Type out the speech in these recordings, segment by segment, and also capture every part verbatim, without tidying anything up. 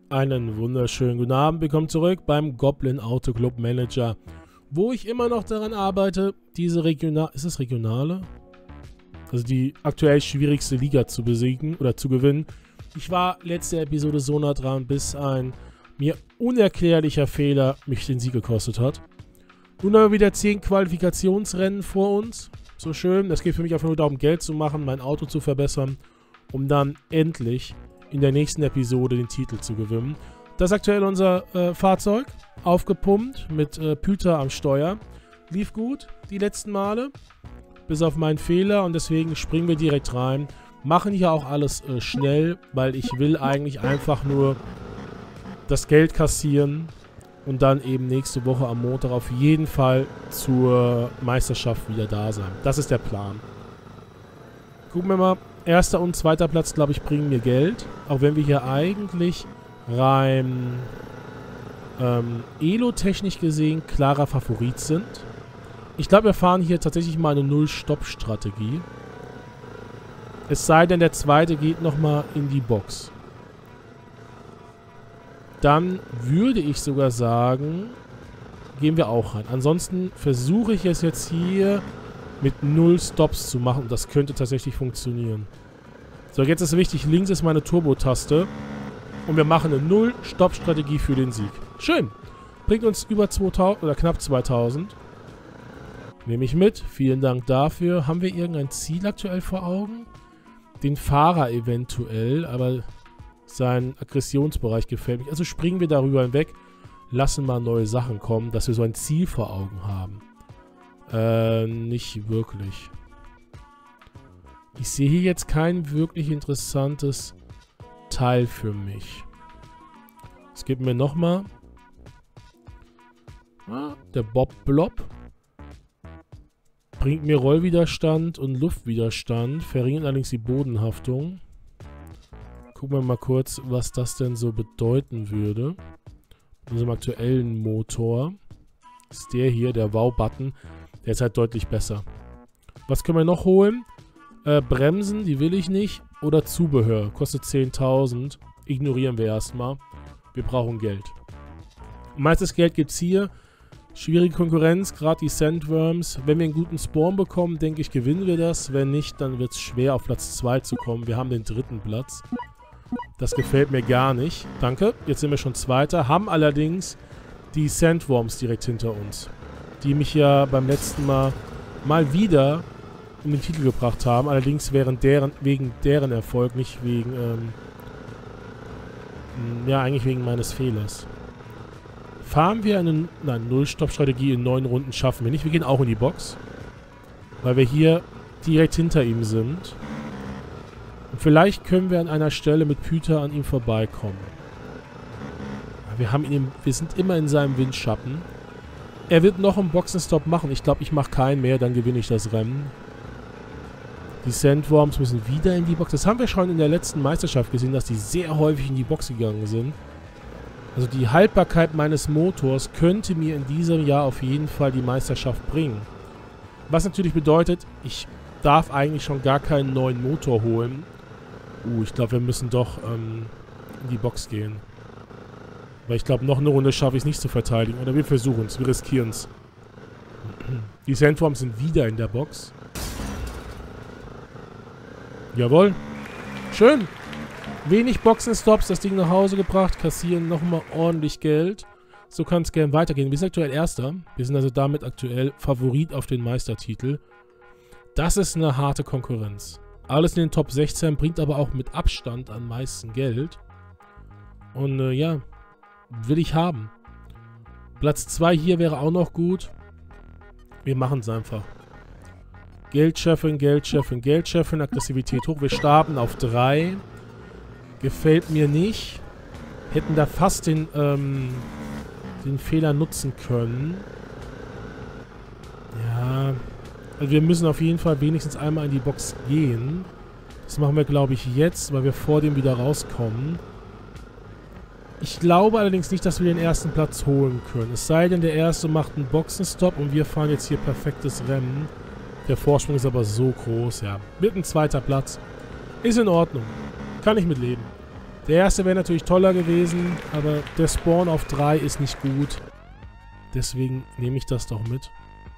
Einen wunderschönen guten Abend. Willkommen zurück beim Goblin Auto Club Manager, wo ich immer noch daran arbeite, diese regional... Ist es regionale? Also die aktuell schwierigste Liga zu besiegen oder zu gewinnen. Ich war letzte Episode so nah dran, bis ein mir unerklärlicher Fehler mich den Sieg gekostet hat. Nun haben wir wieder zehn Qualifikationsrennen vor uns. So schön. Es geht für mich einfach nur darum, Geld zu machen, mein Auto zu verbessern, um dann endlich in der nächsten Episode den Titel zu gewinnen. Das ist aktuell unser äh, Fahrzeug. Aufgepumpt mit äh, Püter am Steuer. Lief gut die letzten Male. Bis auf meinen Fehler und deswegen springen wir direkt rein. Machen hier auch alles äh, schnell, weil ich will eigentlich einfach nur das Geld kassieren und dann eben nächste Woche am Montag auf jeden Fall zur Meisterschaft wieder da sein. Das ist der Plan. Gucken wir mal. Erster und zweiter Platz, glaube ich, bringen mir Geld. Auch wenn wir hier eigentlich rein ähm, Elo-technisch gesehen klarer Favorit sind. Ich glaube, wir fahren hier tatsächlich mal eine Null-Stopp-Strategie. Es sei denn, der zweite geht nochmal in die Box. Dann würde ich sogar sagen, gehen wir auch rein. Ansonsten versuche ich es jetzt hier mit null Stops zu machen. Das könnte tatsächlich funktionieren. So, jetzt ist wichtig, links ist meine Turbo-Taste. Und wir machen eine Null-Stopp-Strategie für den Sieg. Schön. Bringt uns über zweitausend oder knapp zweitausend. Nehme ich mit. Vielen Dank dafür. Haben wir irgendein Ziel aktuell vor Augen? Den Fahrer eventuell, aber sein Aggressionsbereich gefällt mich. Also springen wir darüber hinweg. Lassen mal neue Sachen kommen, dass wir so ein Ziel vor Augen haben. Äh, nicht wirklich. Ich sehe hier jetzt kein wirklich interessantes Teil für mich. Es gibt mir nochmal. Ah, der Bob Blob. Bringt mir Rollwiderstand und Luftwiderstand. Verringert allerdings die Bodenhaftung. Gucken wir mal kurz, was das denn so bedeuten würde. Mit unserem aktuellen Motor. Das ist der hier, der Wow-Button. Der ist halt deutlich besser. Was können wir noch holen? Äh, Bremsen, die will ich nicht. Oder Zubehör. Kostet zehntausend. Ignorieren wir erstmal. Wir brauchen Geld. Meistes Geld gibt es hier. Schwierige Konkurrenz, gerade die Sandworms. Wenn wir einen guten Spawn bekommen, denke ich, gewinnen wir das. Wenn nicht, dann wird es schwer, auf Platz zwei zu kommen. Wir haben den dritten Platz. Das gefällt mir gar nicht. Danke. Jetzt sind wir schon Zweiter. Haben allerdings die Sandworms direkt hinter uns. Die mich ja beim letzten Mal mal wieder in den Titel gebracht haben. Allerdings während deren, wegen deren Erfolg, nicht wegen, ähm, ja, eigentlich wegen meines Fehlers. Fahren wir eine Null-Stopp-Strategie in neun Runden, schaffen wir nicht. Wir gehen auch in die Box, weil wir hier direkt hinter ihm sind. Und vielleicht können wir an einer Stelle mit Püter an ihm vorbeikommen. Wir, haben ihn, wir sind immer in seinem Windschatten. Er wird noch einen Boxenstopp machen. Ich glaube, ich mache keinen mehr, dann gewinne ich das Rennen. Die Sandworms müssen wieder in die Box. Das haben wir schon in der letzten Meisterschaft gesehen, dass die sehr häufig in die Box gegangen sind. Also die Haltbarkeit meines Motors könnte mir in diesem Jahr auf jeden Fall die Meisterschaft bringen. Was natürlich bedeutet, ich darf eigentlich schon gar keinen neuen Motor holen. Uh, ich glaube, wir müssen doch ähm, in die Box gehen. Weil ich glaube, noch eine Runde schaffe ich es nicht zu verteidigen. Oder wir versuchen es, wir riskieren es. Die Sandworms sind wieder in der Box. Jawohl. Schön. Wenig Boxenstops, das Ding nach Hause gebracht, kassieren nochmal ordentlich Geld. So kann es gerne weitergehen. Wir sind aktuell Erster. Wir sind also damit aktuell Favorit auf den Meistertitel. Das ist eine harte Konkurrenz. Alles in den Top sechzehn, bringt aber auch mit Abstand am meisten Geld. Und äh, ja, will ich haben. Platz zwei hier wäre auch noch gut. Wir machen es einfach. Geld scheffeln, Geld scheffeln, Geld scheffeln, Aggressivität hoch. Wir starten auf drei. Gefällt mir nicht. Hätten da fast den, ähm, den Fehler nutzen können. Ja. Also wir müssen auf jeden Fall wenigstens einmal in die Box gehen. Das machen wir, glaube ich, jetzt, weil wir vor dem wieder rauskommen. Ich glaube allerdings nicht, dass wir den ersten Platz holen können. Es sei denn, der erste macht einen Boxenstopp und wir fahren jetzt hier perfektes Rennen. Der Vorsprung ist aber so groß, ja. Mit einem zweiter Platz. Ist in Ordnung. Kann ich mit leben. Der erste wäre natürlich toller gewesen, aber der Spawn auf drei ist nicht gut. Deswegen nehme ich das doch mit.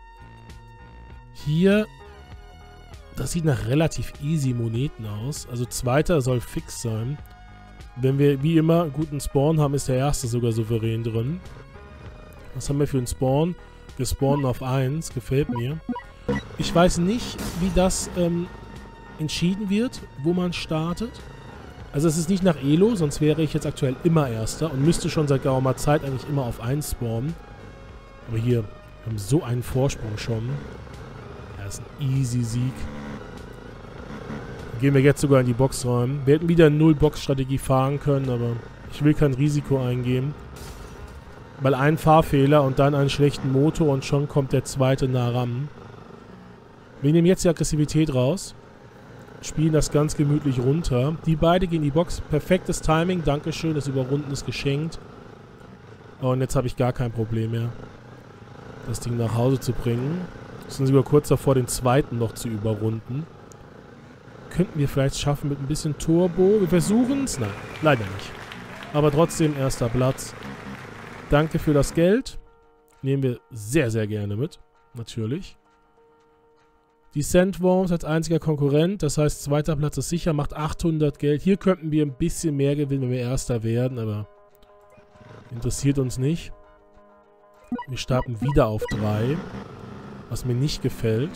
Hier, das sieht nach relativ easy Moneten aus. Also zweiter soll fix sein. Wenn wir wie immer einen guten Spawn haben, ist der erste sogar souverän drin. Was haben wir für einen Spawn? Wir spawnen auf eins, gefällt mir. Ich weiß nicht, wie das ähm, entschieden wird, wo man startet. Also es ist nicht nach Elo, sonst wäre ich jetzt aktuell immer Erster und müsste schon seit geraumer Zeit eigentlich immer auf eins spawnen. Aber hier, wir haben so einen Vorsprung schon. Ja, das ist ein easy Sieg. Gehen wir jetzt sogar in die Box rein. Wir hätten wieder eine Null-Box-Strategie fahren können, aber ich will kein Risiko eingehen. Weil ein Fahrfehler und dann einen schlechten Motor und schon kommt der zweite nah ran. Wir nehmen jetzt die Aggressivität raus. Spielen das ganz gemütlich runter. Die beiden gehen in die Box. Perfektes Timing. Dankeschön. Das Überrunden ist geschenkt. Und jetzt habe ich gar kein Problem mehr, das Ding nach Hause zu bringen. Wir sind sogar kurz davor, den zweiten noch zu überrunden. Könnten wir vielleicht schaffen mit ein bisschen Turbo. Wir versuchen es. Nein, leider nicht. Aber trotzdem erster Platz. Danke für das Geld. Nehmen wir sehr, sehr gerne mit. Natürlich. Die Sandworms als einziger Konkurrent. Das heißt, zweiter Platz ist sicher. Macht achthundert Geld. Hier könnten wir ein bisschen mehr gewinnen, wenn wir Erster werden. Aber interessiert uns nicht. Wir starten wieder auf drei. Was mir nicht gefällt.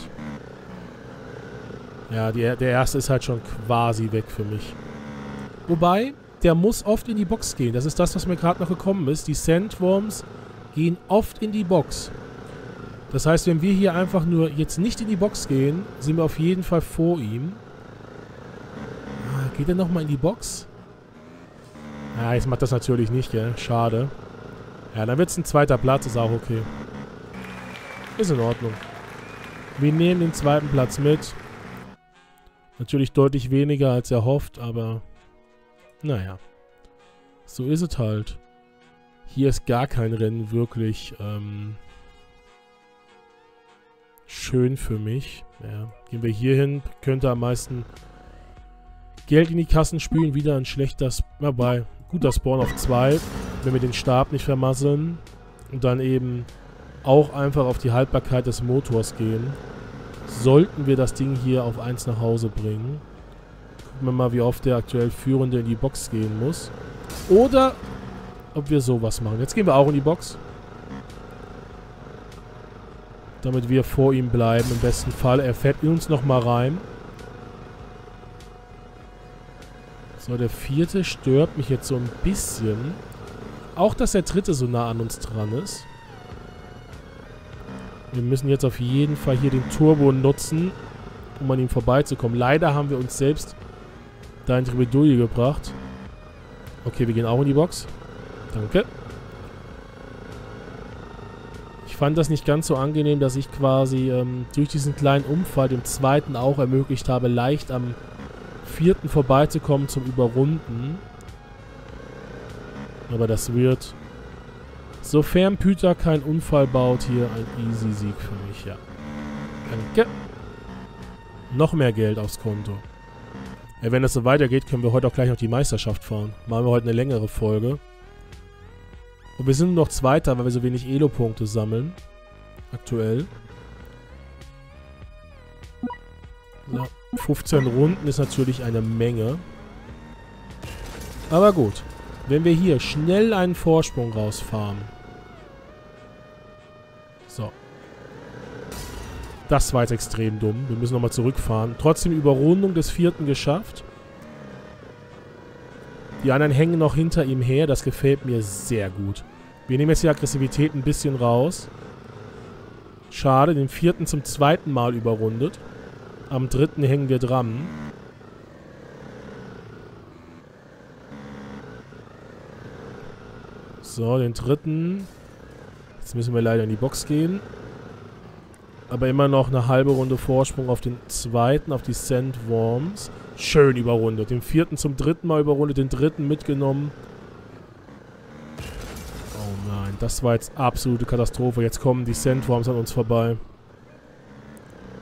Ja, die, der erste ist halt schon quasi weg für mich. Wobei, der muss oft in die Box gehen. Das ist das, was mir gerade noch gekommen ist. Die Sandworms gehen oft in die Box. Das heißt, wenn wir hier einfach nur jetzt nicht in die Box gehen, sind wir auf jeden Fall vor ihm. Ah, geht er nochmal in die Box? Ja, jetzt macht das natürlich nicht, gell? Schade. Ja, dann wird es ein zweiter Platz, ist auch okay. Ist in Ordnung. Wir nehmen den zweiten Platz mit. Natürlich deutlich weniger als erhofft, aber naja. So ist es halt. Hier ist gar kein Rennen wirklich ähm, schön für mich. Ja. Gehen wir hier hin, könnte am meisten Geld in die Kassen spülen. Wieder ein schlechter, dabei guter Spawn auf zwei, wenn wir den Stab nicht vermasseln. Und dann eben auch einfach auf die Haltbarkeit des Motors gehen. Sollten wir das Ding hier auf eins nach Hause bringen. Gucken wir mal, wie oft der aktuell Führende in die Box gehen muss. Oder ob wir sowas machen. Jetzt gehen wir auch in die Box. Damit wir vor ihm bleiben. Im besten Fall. Er fährt in uns nochmal rein. So, der vierte stört mich jetzt so ein bisschen. Auch, dass der dritte so nah an uns dran ist. Wir müssen jetzt auf jeden Fall hier den Turbo nutzen, um an ihm vorbeizukommen. Leider haben wir uns selbst da in die Bredouille gebracht. Okay, wir gehen auch in die Box. Danke. Ich fand das nicht ganz so angenehm, dass ich quasi ähm, durch diesen kleinen Unfall dem zweiten auch ermöglicht habe, leicht am vierten vorbeizukommen zum Überrunden. Aber das wird, sofern Püter keinen Unfall baut, hier ein easy Sieg für mich, ja. Danke. Noch mehr Geld aufs Konto. Ja, wenn das so weitergeht, können wir heute auch gleich noch die Meisterschaft fahren. Machen wir heute eine längere Folge. Und wir sind nur noch Zweiter, weil wir so wenig Elo-Punkte sammeln. Aktuell. So, fünfzehn Runden ist natürlich eine Menge. Aber gut. Wenn wir hier schnell einen Vorsprung rausfahren. So. Das war jetzt extrem dumm. Wir müssen nochmal zurückfahren. Trotzdem Überrundung des vierten geschafft. Die anderen hängen noch hinter ihm her. Das gefällt mir sehr gut. Wir nehmen jetzt die Aggressivität ein bisschen raus. Schade, den vierten zum zweiten Mal überrundet. Am dritten hängen wir dran. So, den dritten. Jetzt müssen wir leider in die Box gehen. Aber immer noch eine halbe Runde Vorsprung auf den zweiten, auf die Sandworms. Schön überrundet. Den vierten zum dritten Mal überrundet, den dritten mitgenommen. Oh nein, das war jetzt absolute Katastrophe. Jetzt kommen die Sandworms an uns vorbei.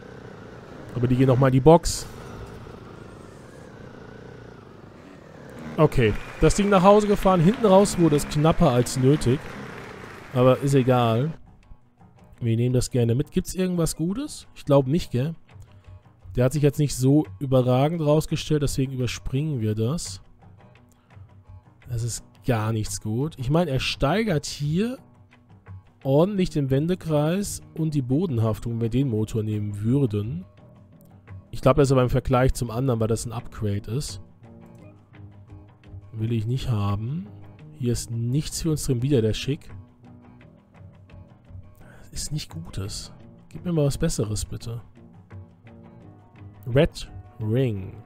Aber die gehen nochmal in die Box. Okay, das Ding nach Hause gefahren. Hinten raus wurde es knapper als nötig. Aber ist egal. Wir nehmen das gerne mit. Gibt es irgendwas Gutes? Ich glaube nicht, gell? Der hat sich jetzt nicht so überragend rausgestellt, deswegen überspringen wir das. Das ist gar nichts gut. Ich meine, er steigert hier ordentlich den Wendekreis und die Bodenhaftung, wenn wir den Motor nehmen würden. Ich glaube, das ist aber im Vergleich zum anderen, weil das ein Upgrade ist. Will ich nicht haben. Hier ist nichts für uns drin. Wieder der Schick. Das ist nicht Gutes. Gib mir mal was Besseres, bitte. Red Ring.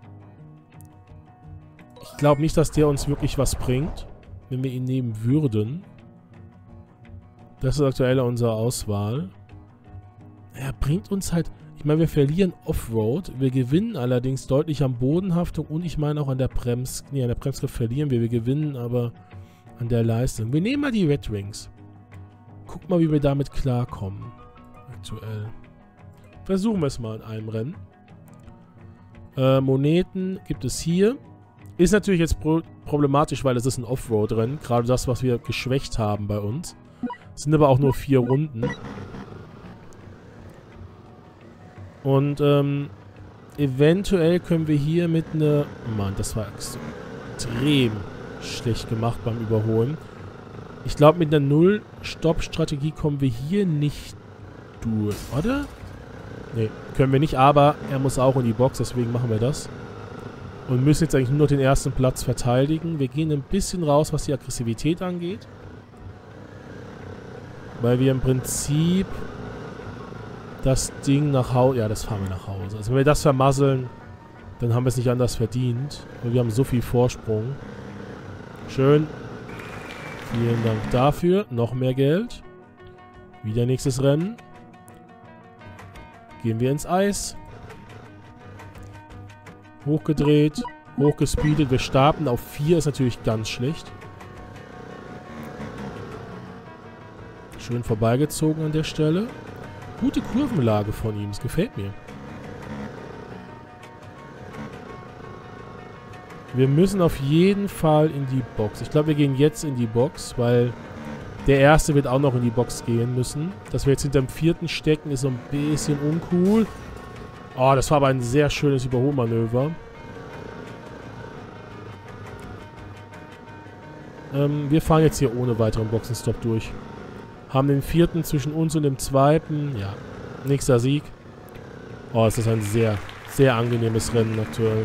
Ich glaube nicht, dass der uns wirklich was bringt, wenn wir ihn nehmen würden. Das ist aktuell unsere Auswahl. Er bringt uns halt... Ich meine, wir verlieren Offroad. Wir gewinnen allerdings deutlich an Bodenhaftung und ich meine auch an der Brems... Nee, an der Bremsgriff verlieren wir. Wir gewinnen aber an der Leistung. Wir nehmen mal die Red Rings. Guck mal, wie wir damit klarkommen. Aktuell. Versuchen wir es mal in einem Rennen. Äh, Moneten gibt es hier. Ist natürlich jetzt pro problematisch, weil es ist ein Offroad-Rennen. Gerade das, was wir geschwächt haben bei uns. Es sind aber auch nur vier Runden. Und ähm, eventuell können wir hier mit einer... Mann, das war extrem schlecht gemacht beim Überholen. Ich glaube, mit einer Null-Stopp-Strategie kommen wir hier nicht durch, oder? Ne, können wir nicht, aber er muss auch in die Box, deswegen machen wir das. Und müssen jetzt eigentlich nur noch den ersten Platz verteidigen. Wir gehen ein bisschen raus, was die Aggressivität angeht. Weil wir im Prinzip das Ding nach Hause... Ja, das fahren wir nach Hause. Also wenn wir das vermasseln, dann haben wir es nicht anders verdient. Weil wir haben so viel Vorsprung. Schön. Vielen Dank dafür. Noch mehr Geld. Wieder nächstes Rennen. Gehen wir ins Eis. Hochgedreht. Hochgespeedet. Wir starten auf vier. Ist natürlich ganz schlecht. Schön vorbeigezogen an der Stelle. Gute Kurvenlage von ihm. Das gefällt mir. Wir müssen auf jeden Fall in die Box. Ich glaube, wir gehen jetzt in die Box, weil der Erste wird auch noch in die Box gehen müssen. Dass wir jetzt hinterm Vierten stecken, ist so ein bisschen uncool. Oh, das war aber ein sehr schönes Überholmanöver. Ähm, wir fahren jetzt hier ohne weiteren Boxenstopp durch. Haben den Vierten zwischen uns und dem Zweiten. Ja, nächster Sieg. Oh, es ist ein sehr, sehr angenehmes Rennen aktuell.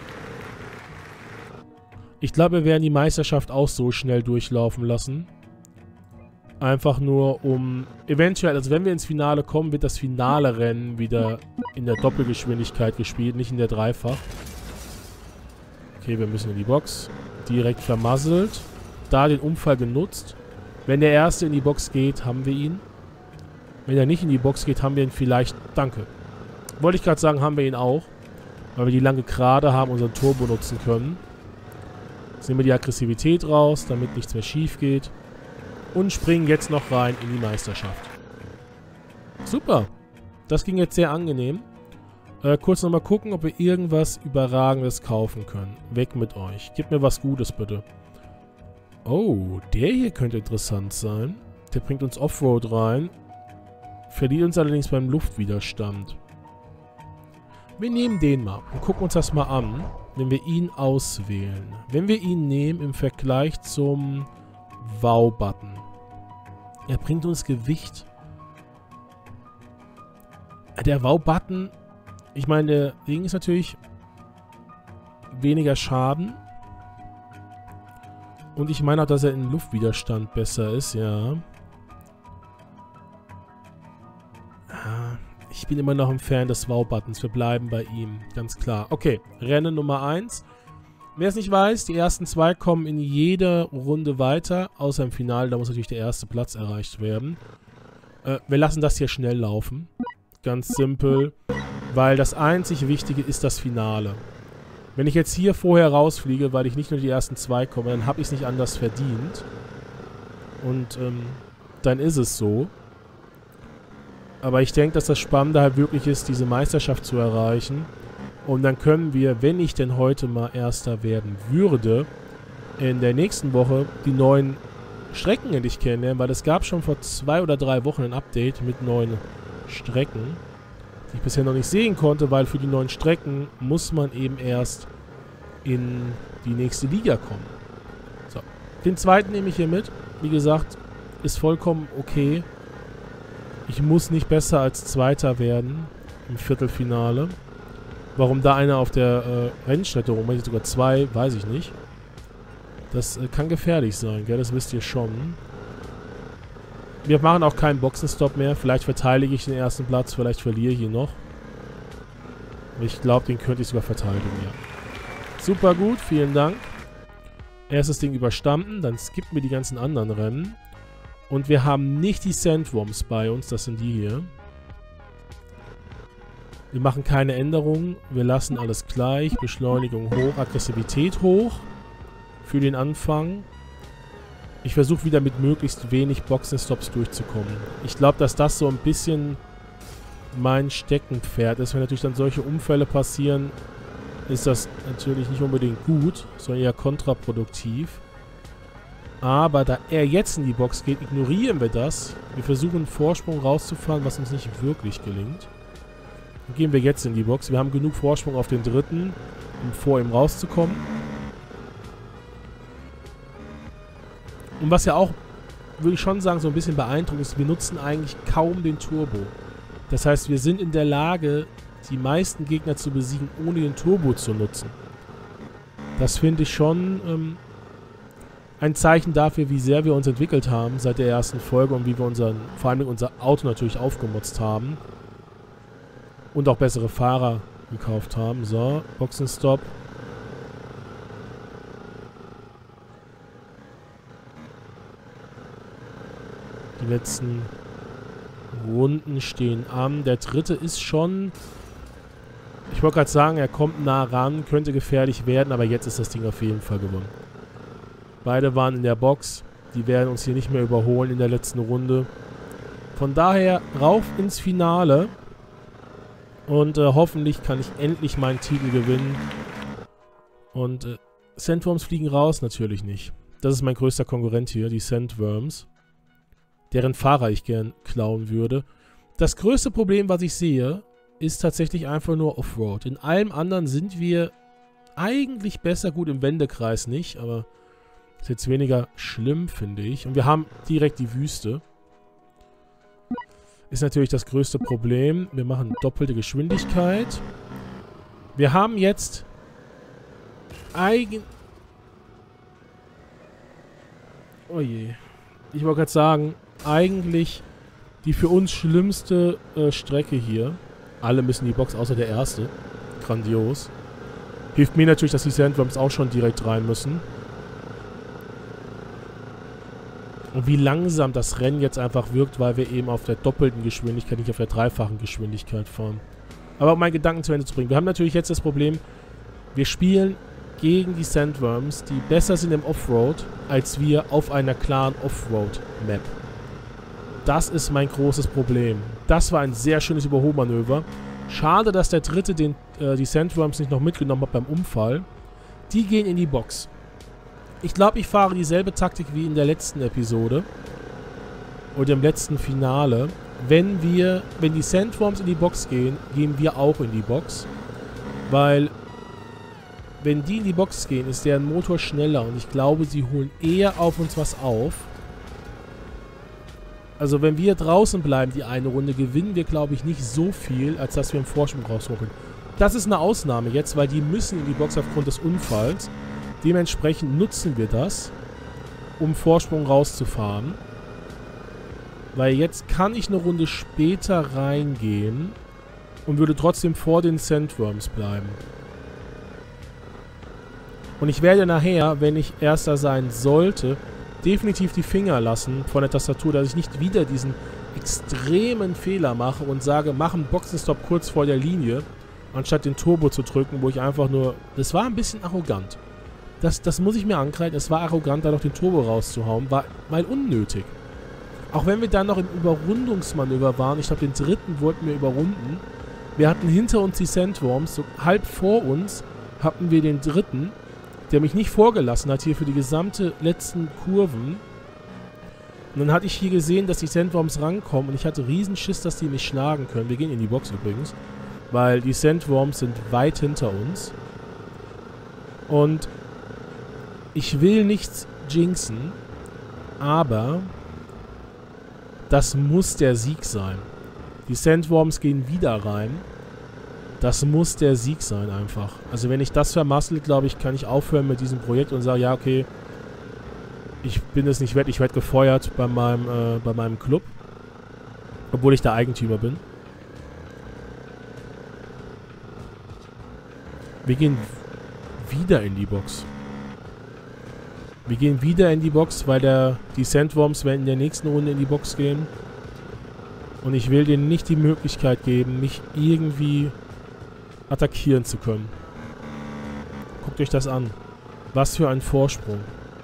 Ich glaube, wir werden die Meisterschaft auch so schnell durchlaufen lassen. Einfach nur um... Eventuell, also wenn wir ins Finale kommen, wird das finale Rennen wieder in der Doppelgeschwindigkeit gespielt, nicht in der Dreifach. Okay, wir müssen in die Box. Direkt vermasselt. Da den Unfall genutzt. Wenn der Erste in die Box geht, haben wir ihn. Wenn er nicht in die Box geht, haben wir ihn vielleicht... Danke. Wollte ich gerade sagen, haben wir ihn auch. Weil wir die lange Gerade haben, unseren Turbo nutzen können. Jetzt nehmen wir die Aggressivität raus, damit nichts mehr schief geht. Und springen jetzt noch rein in die Meisterschaft. Super. Das ging jetzt sehr angenehm. Äh, kurz nochmal gucken, ob wir irgendwas Überragendes kaufen können. Weg mit euch. Gebt mir was Gutes, bitte. Oh, der hier könnte interessant sein. Der bringt uns Offroad rein. Verliert uns allerdings beim Luftwiderstand. Wir nehmen den mal und gucken uns das mal an, wenn wir ihn auswählen. Wenn wir ihn nehmen im Vergleich zum Wow-Button. Er bringt uns Gewicht. Der Wow-Button, ich meine, der Ding ist natürlich weniger Schaden. Und ich meine auch, dass er im Luftwiderstand besser ist, ja. Ich bin immer noch ein Fan des Wow-Buttons. Wir bleiben bei ihm, ganz klar. Okay, Rennen Nummer eins. Wer es nicht weiß, die ersten zwei kommen in jeder Runde weiter, außer im Finale, da muss natürlich der erste Platz erreicht werden. Äh, wir lassen das hier schnell laufen. Ganz simpel, weil das einzig Wichtige ist das Finale. Wenn ich jetzt hier vorher rausfliege, weil ich nicht nur die ersten zwei komme, dann habe ich es nicht anders verdient. Und ähm, dann ist es so. Aber ich denke, dass das Spannende halt wirklich ist, diese Meisterschaft zu erreichen. Und dann können wir, wenn ich denn heute mal Erster werden würde, in der nächsten Woche die neuen Strecken endlich kennenlernen, weil es gab schon vor zwei oder drei Wochen ein Update mit neuen Strecken, die ich bisher noch nicht sehen konnte, weil für die neuen Strecken muss man eben erst in die nächste Liga kommen. So, den zweiten nehme ich hier mit. Wie gesagt, ist vollkommen okay. Ich muss nicht besser als Zweiter werden im Viertelfinale. Warum da einer auf der äh, Rennstrecke rumrennt, sogar zwei, weiß ich nicht. Das äh, kann gefährlich sein, gell? Das wisst ihr schon. Wir machen auch keinen Boxenstopp mehr. Vielleicht verteidige ich den ersten Platz, vielleicht verliere ich ihn noch. Ich glaube, den könnte ich sogar verteidigen, ja. Super gut, vielen Dank. Erstes Ding überstanden, dann skippen wir die ganzen anderen Rennen. Und wir haben nicht die Sandworms bei uns, das sind die hier. Wir machen keine Änderungen, wir lassen alles gleich. Beschleunigung hoch, Aggressivität hoch. Für den Anfang. Ich versuche wieder mit möglichst wenig Boxenstops durchzukommen. Ich glaube, dass das so ein bisschen mein Steckenpferd ist. Wenn natürlich dann solche Unfälle passieren, ist das natürlich nicht unbedingt gut, sondern eher kontraproduktiv. Aber da er jetzt in die Box geht, ignorieren wir das. Wir versuchen einen Vorsprung rauszufahren, was uns nicht wirklich gelingt. Dann gehen wir jetzt in die Box. Wir haben genug Vorsprung auf den dritten, um vor ihm rauszukommen. Und was ja auch, würde ich schon sagen, so ein bisschen beeindruckend ist, wir nutzen eigentlich kaum den Turbo. Das heißt, wir sind in der Lage, die meisten Gegner zu besiegen, ohne den Turbo zu nutzen. Das finde ich schon ähm, ein Zeichen dafür, wie sehr wir uns entwickelt haben seit der ersten Folge und wie wir unseren, vor allem unser Auto natürlich aufgemotzt haben. Und auch bessere Fahrer gekauft haben. So, Boxenstopp. Die letzten Runden stehen an. Der dritte ist schon... Ich wollte gerade sagen, er kommt nah ran, könnte gefährlich werden, aber jetzt ist das Ding auf jeden Fall gewonnen. Beide waren in der Box. Die werden uns hier nicht mehr überholen in der letzten Runde. Von daher rauf ins Finale. Und äh, hoffentlich kann ich endlich meinen Titel gewinnen. Und äh, Sandworms fliegen raus? Natürlich nicht. Das ist mein größter Konkurrent hier, die Sandworms. Deren Fahrer ich gern klauen würde. Das größte Problem, was ich sehe, ist tatsächlich einfach nur Offroad. In allem anderen sind wir eigentlich besser, gut im Wendekreis nicht, aber ist jetzt weniger schlimm, finde ich. Und wir haben direkt die Wüste. Ist natürlich das größte Problem. Wir machen doppelte Geschwindigkeit. Wir haben jetzt eigen... Oh je. Ich wollte gerade sagen, eigentlich die für uns schlimmste äh, Strecke hier. Alle müssen in die Box, außer der erste. Grandios. Hilft mir natürlich, dass die Sandworms auch schon direkt rein müssen. Und wie langsam das Rennen jetzt einfach wirkt, weil wir eben auf der doppelten Geschwindigkeit, nicht auf der dreifachen Geschwindigkeit fahren. Aber um meinen Gedanken zu Ende zu bringen. Wir haben natürlich jetzt das Problem, wir spielen gegen die Sandworms, die besser sind im Offroad, als wir auf einer klaren Offroad-Map. Das ist mein großes Problem. Das war ein sehr schönes Überholmanöver. Schade, dass der dritte den, äh, die Sandworms nicht noch mitgenommen hat beim Unfall. Die gehen in die Box. Ich glaube, ich fahre dieselbe Taktik wie in der letzten Episode. Oder im letzten Finale. Wenn wir, wenn die Sandworms in die Box gehen, gehen wir auch in die Box. Weil, wenn die in die Box gehen, ist deren Motor schneller. Und ich glaube, sie holen eher auf uns was auf. Also wenn wir draußen bleiben, die eine Runde, gewinnen wir, glaube ich, nicht so viel, als dass wir im Vorsprung rausruckeln. Das ist eine Ausnahme jetzt, weil die müssen in die Box aufgrund des Unfalls. Dementsprechend nutzen wir das, um Vorsprung rauszufahren. Weil jetzt kann ich eine Runde später reingehen und würde trotzdem vor den Sandworms bleiben. Und ich werde nachher, wenn ich Erster sein sollte, definitiv die Finger lassen von der Tastatur, dass ich nicht wieder diesen extremen Fehler mache und sage, mach einen Boxenstopp kurz vor der Linie, anstatt den Turbo zu drücken, wo ich einfach nur... Das war ein bisschen arrogant. Das, das muss ich mir ankreiden. Es war arrogant, da noch den Turbo rauszuhauen. War mal unnötig. Auch wenn wir dann noch im Überrundungsmanöver waren. Ich glaube, den dritten wollten wir überrunden. Wir hatten hinter uns die Sandworms, so halb vor uns hatten wir den dritten, der mich nicht vorgelassen hat hier für die gesamte letzten Kurven. Und dann hatte ich hier gesehen, dass die Sandworms rankommen und ich hatte riesen Schiss, dass die mich schlagen können. Wir gehen in die Box übrigens, weil die Sandworms sind weit hinter uns. Und ich will nichts jinxen, aber das muss der Sieg sein. Die Sandworms gehen wieder rein. Das muss der Sieg sein einfach. Also wenn ich das vermassel, glaube ich, kann ich aufhören mit diesem Projekt und sage, ja, okay, ich bin es nicht wert, ich werde gefeuert bei meinem, äh, bei meinem Club. Obwohl ich der Eigentümer bin. Wir gehen wieder in die Box. Wir gehen wieder in die Box, weil der, die Sandworms werden in der nächsten Runde in die Box gehen. Und ich will denen nicht die Möglichkeit geben, mich irgendwie attackieren zu können. Guckt euch das an. Was für ein Vorsprung.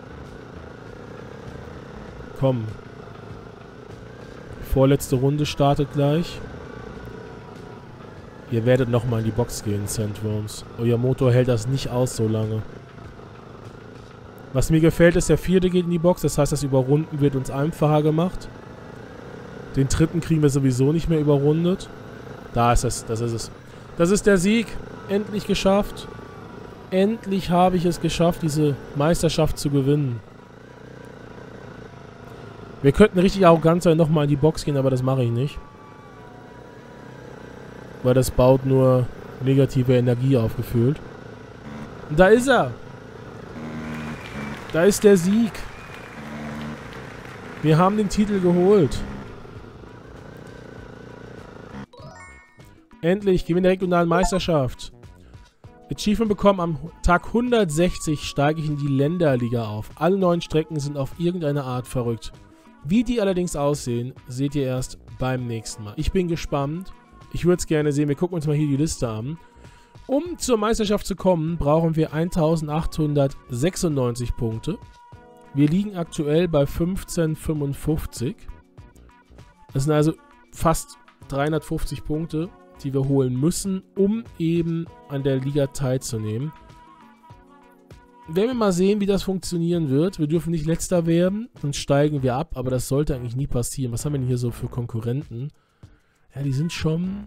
Komm. Vorletzte Runde startet gleich. Ihr werdet nochmal in die Box gehen, Sandworms. Euer Motor hält das nicht aus so lange. Was mir gefällt, ist, der vierte geht in die Box. Das heißt, das Überrunden wird uns einfacher gemacht. Den dritten kriegen wir sowieso nicht mehr überrundet. Da ist es. Das ist es. Das ist der Sieg. Endlich geschafft. Endlich habe ich es geschafft, diese Meisterschaft zu gewinnen. Wir könnten richtig arrogant sein, nochmal in die Box gehen, aber das mache ich nicht. Weil das baut nur negative Energie auf, gefühlt. Und da ist er. Da ist der Sieg. Wir haben den Titel geholt. Endlich, Gewinn der regionalen Meisterschaft. Achievement bekommen, am Tag hundertsechzig steige ich in die Länderliga auf. Alle neuen Strecken sind auf irgendeine Art verrückt. Wie die allerdings aussehen, seht ihr erst beim nächsten Mal. Ich bin gespannt. Ich würde es gerne sehen. Wir gucken uns mal hier die Liste an. Um zur Meisterschaft zu kommen, brauchen wir eintausendachthundertsechsundneunzig Punkte. Wir liegen aktuell bei fünfzehnhundertfünfundfünfzig. Das sind also fast dreihundertfünfzig Punkte, die wir holen müssen, um eben an der Liga teilzunehmen. Werden wir mal sehen, wie das funktionieren wird. Wir dürfen nicht Letzter werden, sonst steigen wir ab, aber das sollte eigentlich nie passieren. Was haben wir denn hier so für Konkurrenten? Ja, die sind schon...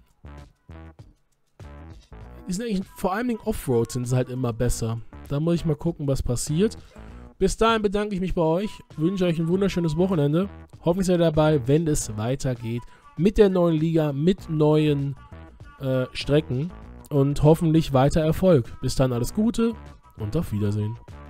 Die sind eigentlich, vor allem in Offroad sind sie halt immer besser. Da muss ich mal gucken, was passiert. Bis dahin bedanke ich mich bei euch, wünsche euch ein wunderschönes Wochenende. Hoffentlich seid ihr dabei, wenn es weitergeht mit der neuen Liga, mit neuen äh, Strecken und hoffentlich weiter Erfolg. Bis dann alles Gute und auf Wiedersehen.